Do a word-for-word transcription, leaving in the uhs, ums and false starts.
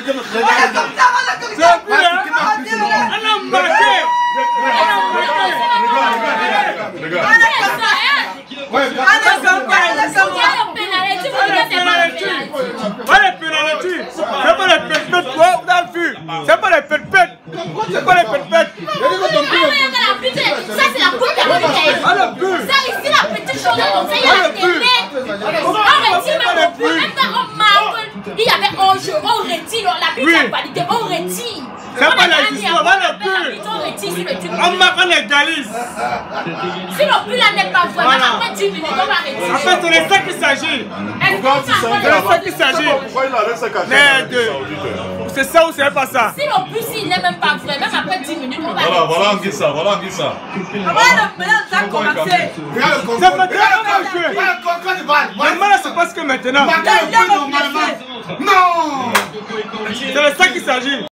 C'est pas les pète-pète. C'est pas les pète-pète. Ça, c'est la coupe de ça, ici, la petite chose comme ça, il y a la télé. On retire même le plus. Même quand on marque, il y avait un jeu, on retire. La Bible a validé, on retire. C'est pas la justice, on va le plus. On retire sur le truc. On marque, on légalise. Si le plus là n'est pas vrai, même après dix minutes, on va retirer. En fait, c'est de ça qu'il s'agit. C'est de ça qu'il s'agit. C'est ça ou c'est pas ça? Si le plus, il n'est même pas vrai, même après dix minutes, on va retirer. Voilà, voilà, on dit ça, voilà, on dit ça. Maintenant, ça a commencé. C'est pas grave qu'on joue. Normalement, là, c'est parce que maintenant. Non. C'est de ça qu'il s'agit.